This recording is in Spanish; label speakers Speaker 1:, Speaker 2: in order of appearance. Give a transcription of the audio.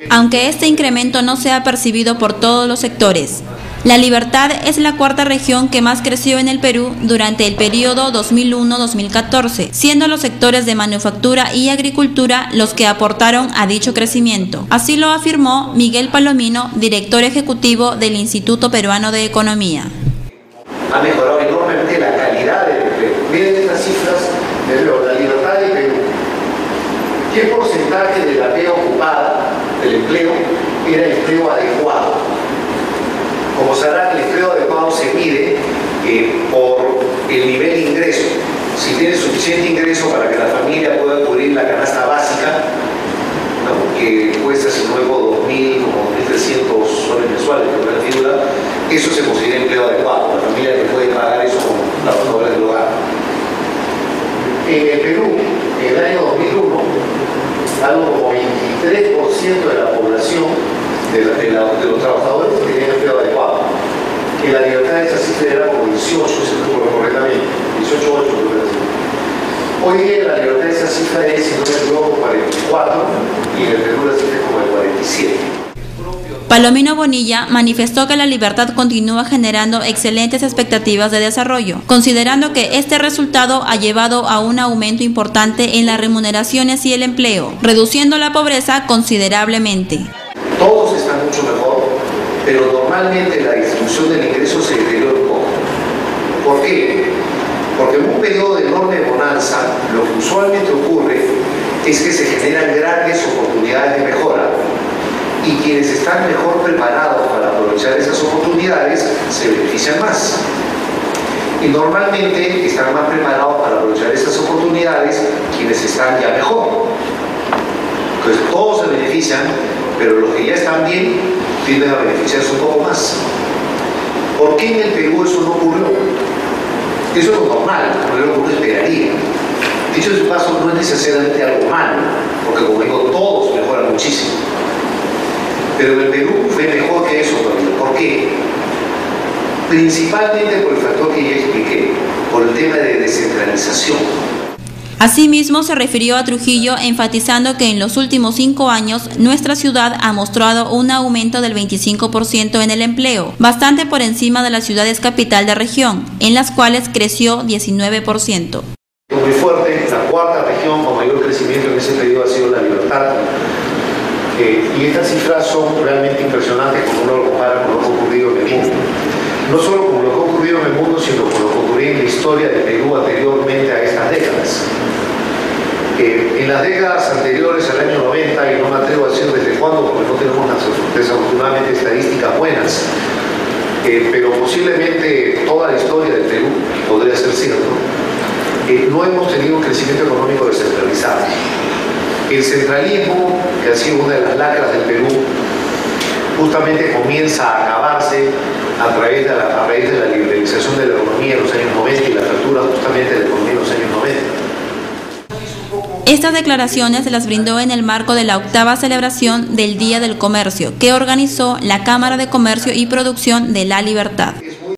Speaker 1: aunque este incremento no sea percibido por todos los sectores. La Libertad es la cuarta región que más creció en el Perú durante el periodo 2001-2014, siendo los sectores de manufactura y agricultura los que aportaron a dicho crecimiento. Así lo afirmó Miguel Palomino, director ejecutivo del Instituto Peruano de Economía.
Speaker 2: Ha mejorado enormemente la calidad del empleo. Miren estas cifras de la Libertad del Perú. ¿Qué porcentaje de la pega ocupada del empleo era empleo adecuado? Como sabrán, el empleo adecuado se mide por el nivel de ingreso. Si tiene suficiente ingreso para que la familia pueda cubrir la canasta básica, ¿no?, que cuesta, si no luego 2.000 como 1.300 soles mensuales, por la figura, eso se considera empleo adecuado. La familia que puede pagar eso con las obras del hogar. En el Perú, en el año 2001, algo como 23% de la población de los trabajadores tenían empleo adecuado. En la Libertad esa cifra era como 18, si no recuerdo correctamente, 18,8 creo que era. Hoy día en la Libertad esa cifra es, si no me equivoco, 44, y en el Perú la cifra es como el 47.
Speaker 1: Palomino Bonilla manifestó que la Libertad continúa generando excelentes expectativas de desarrollo, considerando que este resultado ha llevado a un aumento importante en las remuneraciones y el empleo, reduciendo la pobreza considerablemente.
Speaker 2: Todos están mucho mejor, pero normalmente la distribución del ingreso se deteriora un poco. ¿Por qué? Porque en un periodo de enorme bonanza, lo que usualmente ocurre es que se generan grandes oportunidades de mejora y quienes están mejor preparados para aprovechar esas oportunidades se benefician más. Y normalmente están más preparados para aprovechar esas oportunidades quienes están ya mejor. Entonces todos se benefician, pero los que ya están bien tienden a beneficiarse un poco más. ¿Por qué en el Perú eso no ocurrió? Eso es lo normal, pero lo que uno esperaría. Dicho de su paso, no es necesariamente algo malo, porque como digo, todos mejoran muchísimo. Pero en el Perú fue mejor que eso todavía. ¿Por qué? Principalmente por el factor que ya expliqué, por el tema de descentralización.
Speaker 1: Asimismo, se refirió a Trujillo enfatizando que en los últimos 5 años nuestra ciudad ha mostrado un aumento del 25% en el empleo, bastante por encima de las ciudades capital de región, en las cuales creció 19%.
Speaker 2: Muy fuerte, la cuarta región con mayor crecimiento en ese periodo ha sido la Libertad. Y estas cifras son realmente impresionantes cuando uno lo compara con lo que ha ocurrido en el mundo. No solo con lo que ha ocurrido en el mundo, sino con lo que ocurrió en la historia del Perú anteriormente a estas décadas. En las décadas anteriores al año 90, y no me atrevo a decir desde cuándo, porque no tenemos desafortunadamente estadísticas buenas, pero posiblemente toda la historia del Perú podría ser cierto, no hemos tenido un crecimiento económico descentralizado. El centralismo, que ha sido una de las lacras del Perú, justamente comienza a acabarse a través de la liberalización de la economía en los años 90 y la apertura justamente de la economía en los años 90.
Speaker 1: Estas declaraciones se las brindó en el marco de la 8ª celebración del Día del Comercio, que organizó la Cámara de Comercio y Producción de La Libertad.